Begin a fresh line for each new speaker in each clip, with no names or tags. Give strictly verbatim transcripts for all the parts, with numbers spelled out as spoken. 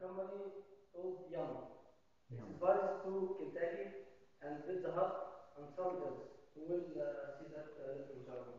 company called Yum. It
Yum.
advises to Kentucky and Pizza Hut and some others. We will uh, see that uh, later, inshallah.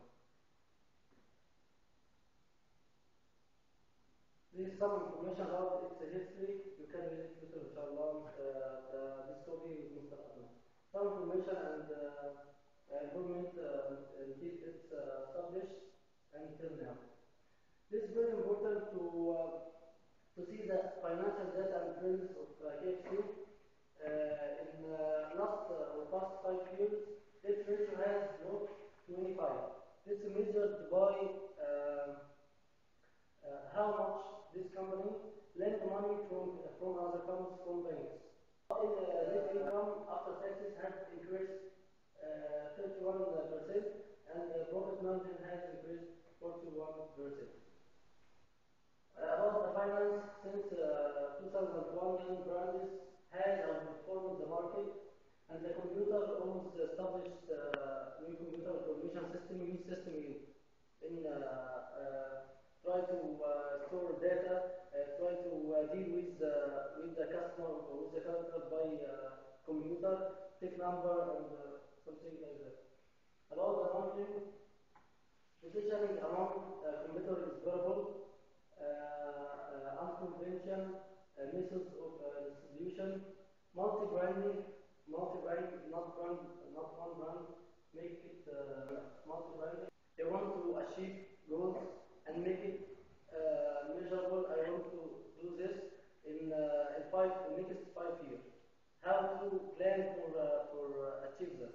This is some information about its history. You can read it later, inshallah. Uh, the, this copy is Mister Abner. Some information and uh, improvement uh, until it's uh, established until now. This is very important to uh, to see the financial data and trends of uh, K F C. Uh, in uh, last uh, or past five years, this ratio has grown twenty-five. This is measured by uh, uh, how much this company lent money from uh, from other accounts from banks. In uh, net income after taxes has increased uh, thirty-one percent, and uh, profit margin has increased forty-one percent. Uh, about the finance, since uh, two thousand one, Young Brands has outperformed the market, and the computer owns the established uh, new computer information system, new system in, in uh, uh, try to uh, store data, uh, try to uh, deal with uh, with the customer or with the customer by uh, computer, take number and uh, something like that. About the marketing, decisioning among uh, computer is variable. Uh, uh, unconventional uh, methods of uh, distribution, multi-branding, multi-brand, not brand, not one brand, make it uh, multi-branding. They want to achieve goals and make it uh, measurable. I want to do this in, uh, in five, in next five years. How to plan for uh, for uh, achieve that.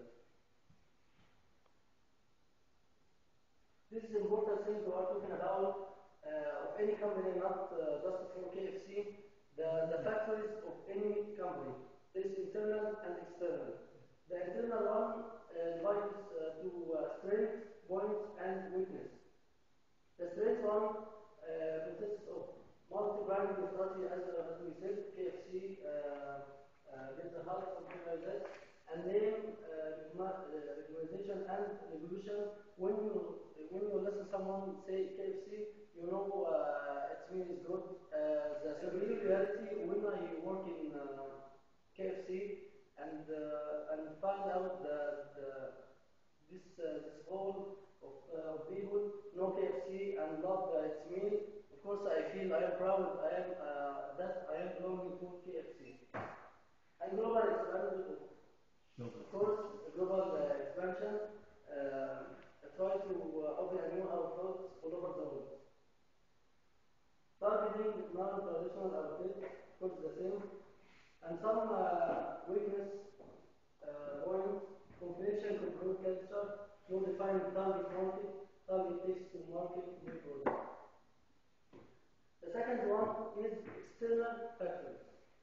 This is important thing we are talking about. Uh, of any company, not uh, just for K F C, the, the factories of any company. There is internal and external. The internal one uh, divides uh, to uh, strength, points, and weakness. The strength one uh, consists of multi-brand strategy, as, uh, as we said, K F C, uh, uh, Pizza Hut, something like that, and name, uh, recognition, and evolution. When you when you listen someone say K F C, you know uh, it means good. Uh, the real reality, when I work in uh, K F C and uh, and find out that uh, this uh, this whole of, uh, of people know K F C and love uh, its meal, of course I feel I am proud. I am uh, that I am belonging to K F C. And global expansion, of course, global uh, expansion. Uh, try to uh, open a new outlets all over the world. Targeting non-traditional outlets, of course the same. And some uh, weakness uh, points, competition, control culture, no defined target market, target takes to market new product. The second one is external factors.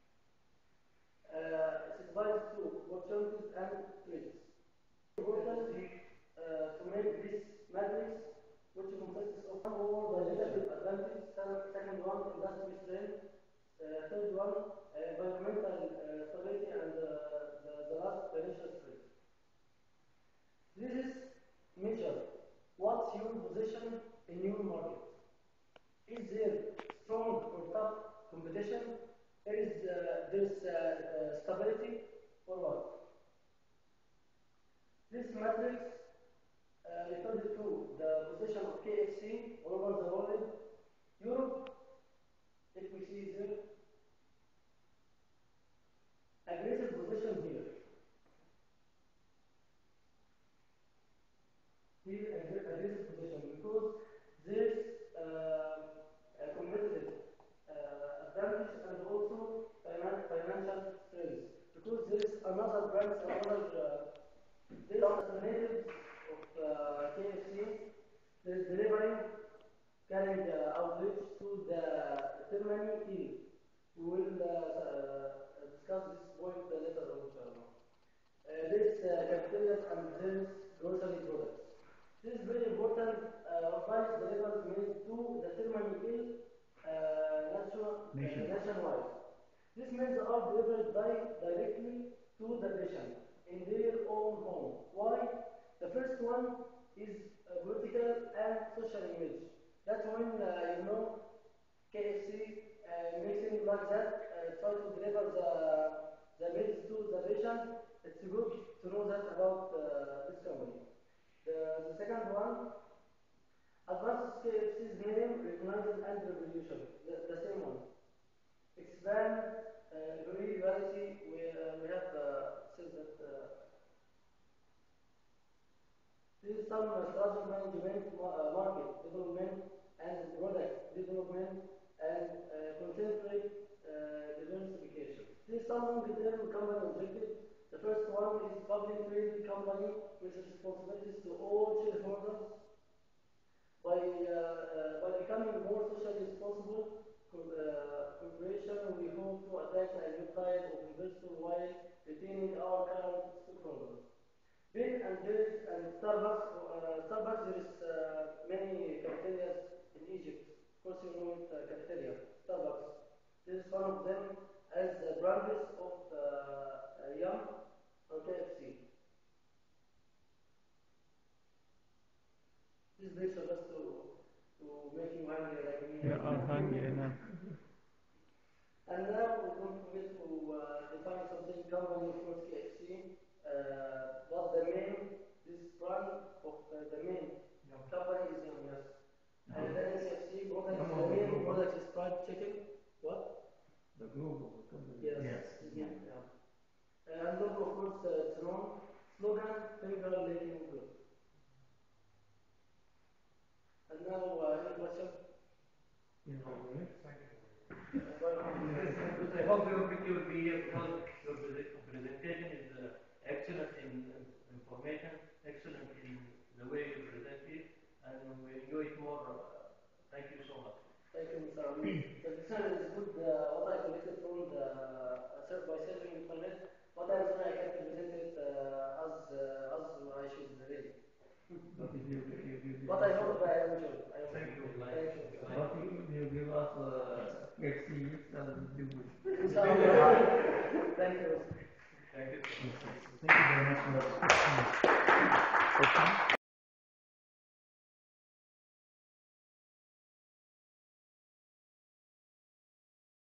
Uh, it advises to opportunities and threats. Important uh, to make this matrix, which consists of some more legislative advantage, second one, industry strength, uh, third one, uh, environmental uh, stability, and uh, the, the last, financial strength. This is measure what's your position in your market. Is there strong or tough competition? Is uh, there uh, uh, stability or what? This matrix uh, refers to the position of K F C all over the world. Europe, if we see there, aggressive position here. Here, aggressive position because there's uh, a competitive uh, advantage and also financial strength. Because there is another brand, another uh, there are alternatives of uh, K F C. There is delivering, carrying the outreach to the terminal in. We will uh, uh, discuss this point uh, later on, inshallah. Uh, this uh, cafeterias and this grocery products. This is very important. Uh, price delivers means to the terminal in uh, national, uh, nationwide. This means are delivered by directly to the patient in their own home. Why? The first one is uh, vertical and social image. That's when uh, you know K F C uh, mixing like that, uh, try to deliver the, the meals to the patient. It's good to know that about uh, this company. The, the second one, advanced K F C's name, recognizes and revolution, the, the same one. Expand, uh, reality, we, uh, we have uh, said that uh, this is some uh, strategic management, uh, market development, and product development, and uh, concentrate uh, diversification. This is some long-term company objective. The first one is public traded company with responsibilities to all shareholders. By, uh, uh, by becoming more socially responsible uh, corporation, we hope to attract a new type of investor while retaining our current stakeholders. Big and Jewish and Starbucks, uh, Starbucks there is uh, many cafeterias in Egypt. Of course you know it, uh, cafeteria, Starbucks. This is one of them as the branches of uh, uh, Yum or K F C. This picture just to, to make you hungry like me.
Yeah, I'm hungry now.
And now we're going to get to uh, define something company, of course, K F C. Uh, but the main, this brand of uh, the main no. company is Yum, yes. No. And then K F C product, no, the main no, product is fried chicken. What?
The global company.
Yes. yes. Yeah. yeah. And logo, of course, uh, it's known. Slogan, finger licking good. And now, uh, any question?
Yeah.
Thank you. I hope your picture will be because your presentation is uh, excellent in information, excellent in the way you present it, and we enjoy it more. Uh, thank you so much.
Thank you, Mister Amin. The design is good. Uh, what I collected from the uh, by searching internet, what I'm sorry I can't present it uh, as uh, as I should really. But I hope I enjoy. I
Thank you.
Thank you.
But you, you give us uh, K F C and do it.
Thank you.
Thank you.
Thank you very much.